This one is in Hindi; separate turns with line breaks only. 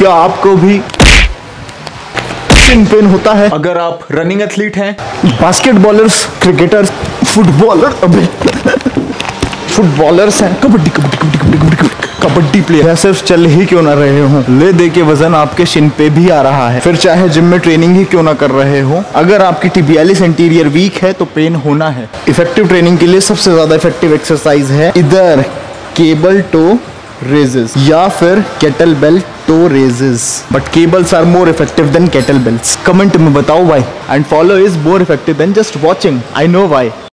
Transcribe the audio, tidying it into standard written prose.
क्या आपको भी शिन पेन होता है? अगर आप रनिंग एथलीट हैं, बास्केटबॉलर्स, क्रिकेटर्स, फुटबॉलर, अबे फुटबॉलर्स हैं, कबड्डी प्लेयर सिर्फ चल ही क्यों ना रहे हो, ले दे के वजन आपके शिन पे भी आ रहा है, फिर चाहे जिम में ट्रेनिंग ही क्यों ना कर रहे हो, अगर आपकी टिबियालिस एंटीरियर वीक है तो पेन होना है। इफेक्टिव ट्रेनिंग के लिए सबसे ज्यादा इफेक्टिव एक्सरसाइज है इधर केबल टो रेजेस या फिर kettlebell toe raises, but cables are more effective than kettlebells. Comment में बताओ why, and follow is more effective than just watching. I know why.